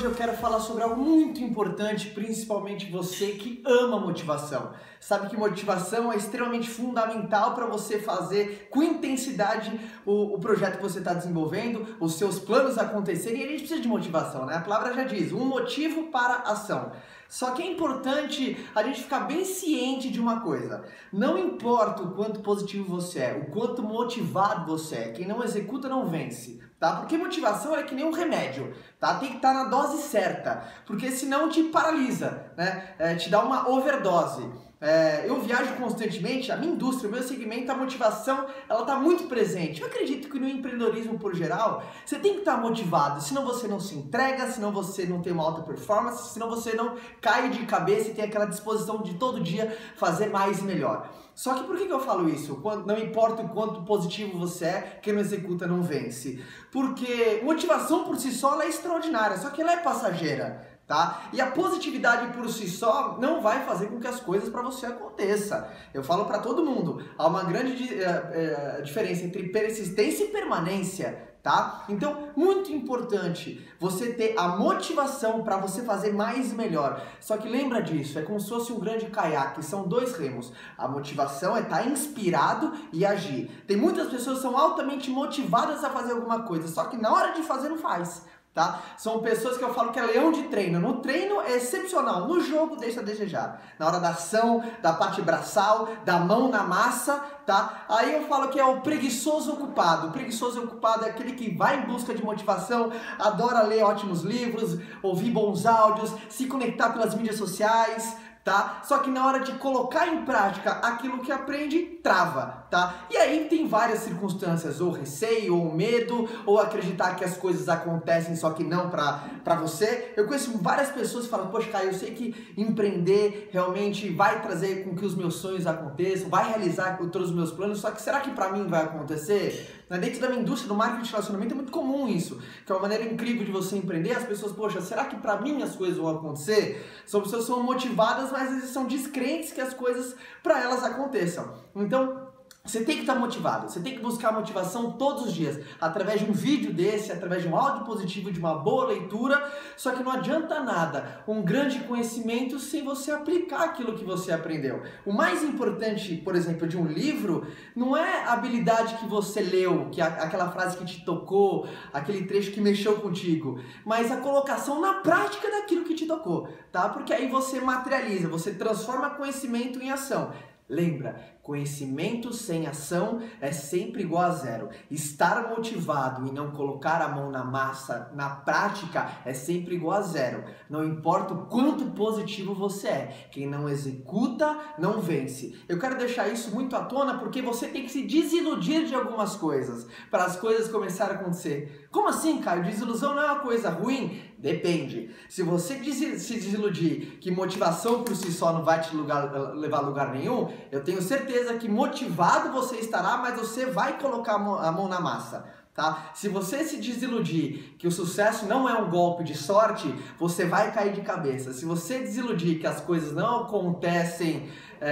eu quero falar sobre algo muito importante, principalmente você que ama motivação. Sabe que motivação é extremamente fundamental para você fazer com intensidade o projeto que você está desenvolvendo, os seus planos acontecerem, e a gente precisa de motivação, né? A palavra já diz, um motivo para ação. Só que é importante a gente ficar bem ciente de uma coisa. Não importa o quanto positivo você é, o quanto motivado você é, quem não executa não vence, tá? Porque motivação é que nem um remédio, tá? Tem que estar na dose certa, porque senão te paralisa, né? Te dá uma overdose. Eu viajo constantemente, a minha indústria, o meu segmento, a motivação, ela está muito presente. Eu acredito que no empreendedorismo por geral, você tem que estar motivado, senão você não se entrega, senão você não tem uma alta performance, senão você não cai de cabeça e tem aquela disposição de todo dia fazer mais e melhor. Só que por que eu falo isso? Não importa o quanto positivo você é, quem não executa não vence. Porque motivação por si só ela é extraordinária, só que ela é passageira. Tá? E a positividade por si só não vai fazer com que as coisas para você aconteçam. Eu falo para todo mundo, há uma grande diferença entre persistência e permanência, tá? Então, muito importante você ter a motivação para você fazer mais e melhor. Só que lembra disso, é como se fosse um grande caiaque, são dois remos. A motivação é estar inspirado e agir. Tem muitas pessoas que são altamente motivadas a fazer alguma coisa, só que na hora de fazer não faz. Tá? São pessoas que eu falo que é leão de treino. No treino é excepcional, no jogo deixa a desejar. Na hora da ação, da parte braçal, da mão na massa, tá? Aí eu falo que é o preguiçoso ocupado. O preguiçoso ocupado é aquele que vai em busca de motivação, adora ler ótimos livros, ouvir bons áudios, se conectar pelas mídias sociais, tá? Só que na hora de colocar em prática aquilo que aprende, trava, tá? E aí tem várias circunstâncias, ou receio, ou medo, ou acreditar que as coisas acontecem só que não pra você. Eu conheço várias pessoas que falam, poxa, Caio, eu sei que empreender realmente vai trazer com que os meus sonhos aconteçam, vai realizar todos os meus planos, só que será que pra mim vai acontecer? Dentro da minha indústria, do marketing de relacionamento, é muito comum isso, que é uma maneira incrível de você empreender. As pessoas, poxa, será que pra mim as coisas vão acontecer? São pessoas que são motivadas, mas às vezes são descrentes que as coisas pra elas aconteçam. Então, você tem que estar motivado, você tem que buscar motivação todos os dias, através de um vídeo desse, através de um áudio positivo, de uma boa leitura, só que não adianta nada um grande conhecimento sem você aplicar aquilo que você aprendeu. O mais importante, por exemplo, de um livro, não é a habilidade que você leu, que é aquela frase que te tocou, aquele trecho que mexeu contigo, mas a colocação na prática daquilo que te tocou, tá? Porque aí você materializa, você transforma conhecimento em ação. Lembra, conhecimento sem ação é sempre igual a zero. Estar motivado e não colocar a mão na massa, na prática, é sempre igual a zero. Não importa o quanto positivo você é. Quem não executa, não vence. Eu quero deixar isso muito à tona porque você tem que se desiludir de algumas coisas para as coisas começarem a acontecer. Como assim, Caio? Desilusão não é uma coisa ruim? Depende. Se você se desiludir que motivação por si só não vai te levar a lugar nenhum, eu tenho certeza que motivado você estará, mas você vai colocar a mão na massa, tá? Se você se desiludir que o sucesso não é um golpe de sorte, você vai cair de cabeça. Se você desiludir que as coisas não acontecem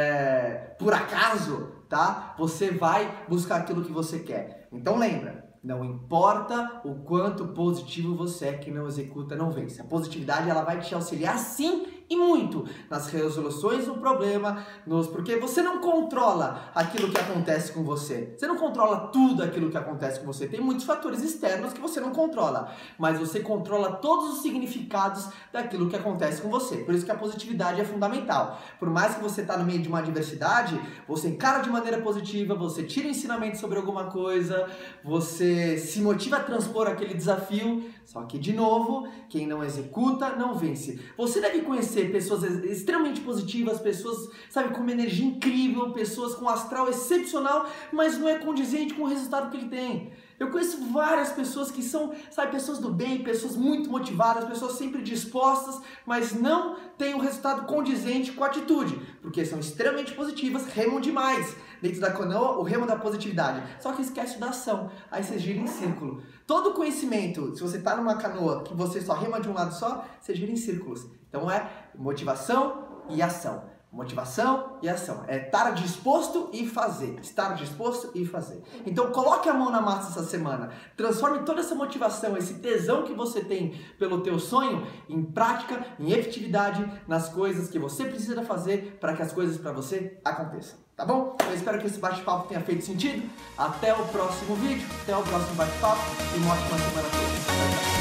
por acaso, tá? Você vai buscar aquilo que você quer. Então lembra, não importa o quanto positivo você é, quem não executa não vence. A positividade ela vai te auxiliar sim e muito nas resoluções do problema, porque você não controla aquilo que acontece com você. Você não controla tudo aquilo que acontece com você. Tem muitos fatores externos que você não controla, mas você controla todos os significados daquilo que acontece com você. Por isso que a positividade é fundamental. Por mais que você está no meio de uma adversidade, você encara de maneira positiva, você tira ensinamento sobre alguma coisa, você se motiva a transpor aquele desafio, só que de novo, quem não executa não vence. Você deve conhecer pessoas extremamente positivas, pessoas, sabe, com uma energia incrível, pessoas com um astral excepcional, mas não é condizente com o resultado que ele tem. Eu conheço várias pessoas que são, sabe, pessoas do bem, pessoas muito motivadas, pessoas sempre dispostas, mas não têm um resultado condizente com a atitude, porque são extremamente positivas, remam demais dentro da canoa, o remo da positividade, só que esquece da ação, aí você gira em círculo. Todo conhecimento, se você está numa canoa que você só rema de um lado só, você gira em círculos. Então é motivação e ação. Motivação e ação. É estar disposto e fazer. Estar disposto e fazer. Então coloque a mão na massa essa semana. Transforme toda essa motivação, esse tesão que você tem pelo teu sonho em prática, em efetividade, nas coisas que você precisa fazer para que as coisas para você aconteçam. Tá bom? Eu espero que esse bate-papo tenha feito sentido. Até o próximo vídeo, até o próximo bate-papo e uma ótima semana a todos.